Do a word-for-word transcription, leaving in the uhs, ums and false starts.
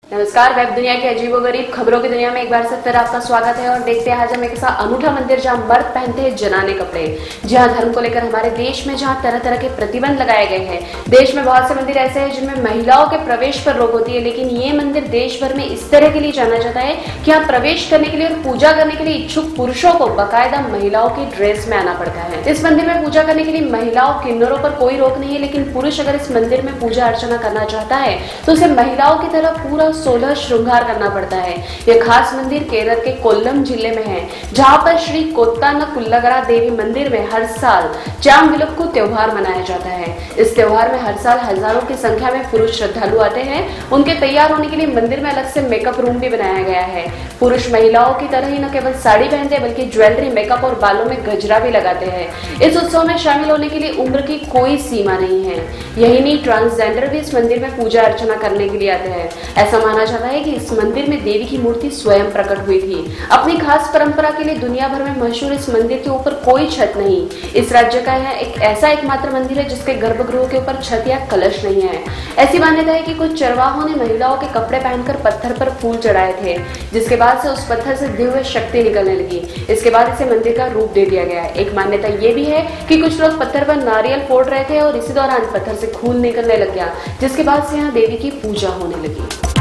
नमस्कार। वेब दुनिया की अजीबोगरीब खबरों की दुनिया में एक बार से फिर आपका स्वागत है और देखते हैं आज हम एक ऐसा अनूठा मंदिर जहां मर्द पहनते हैं जनाने कपड़े। जहां धर्म को लेकर हमारे देश में जहां तरह तरह के प्रतिबंध लगाए गए हैं। देश में बहुत से मंदिर ऐसे हैं जिनमें महिलाओं के प्रवेश पर रोक होती है, लेकिन ये मंदिर देश भर में इस तरह के लिए जाना जाता है कि यहाँ प्रवेश करने के लिए और पूजा करने के लिए इच्छुक पुरुषों को बाकायदा महिलाओं की ड्रेस में आना पड़ता है। इस मंदिर में पूजा करने के लिए महिलाओं किन्नरों पर कोई रोक नहीं है, लेकिन पुरुष अगर इस मंदिर में पूजा अर्चना करना चाहता है तो उसे महिलाओं की तरह पूरा सोलह श्रृंगार करना पड़ता है। यह खास मंदिर केरल के कोल्लम जिले में है, जहां पर श्री कोत्तानकुल्लगरा देवी मंदिर में हर साल चांगविलुक्कु त्योहार मनाया जाता है। इस त्योहार में हर साल हजारों की संख्या में पुरुष श्रद्धालु आते हैं। उनके तैयार होने के लिए मंदिर में अलग से मेकअप रूम भी बनाया गया है। पुरुष महिलाओं की तरह ही न केवल साड़ी पहनते हैं बल्कि ज्वेलरी, मेकअप और बालों में गजरा भी लगाते हैं। इस उत्सव में शामिल होने के लिए उम्र की कोई सीमा नहीं है। यही नहीं, ट्रांसजेंडर भी इस मंदिर में पूजा अर्चना करने के लिए आते हैं। ऐसा माना जाता है कि इस मंदिर में देवी की मूर्ति स्वयं प्रकट हुई थी। अपनी खास परंपरा के लिए दुनिया भर में मशहूर इस मंदिर के ऊपर कोई छत नहीं। इस राज्य का यह एक ऐसा एकमात्र मंदिर है जिसके गर्भगृह के ऊपर छत या कलश नहीं है। ऐसी मान्यता है कि कुछ चरवाहों ने महिलाओं के कपड़े पहनकर पत्थर पर फूल चढ़ाए थे, जिसके बाद से उस पत्थर से दिव्य शक्ति निकलने लगी। इसके बाद इसे मंदिर का रूप दे दिया गया है। एक मान्यता ये भी है कि कुछ लोग पत्थर पर नारियल फोड़ रहे थे और इसी दौरान पत्थर से खून निकलने लग गया, जिसके बाद से यहाँ देवी की पूजा होने लगी।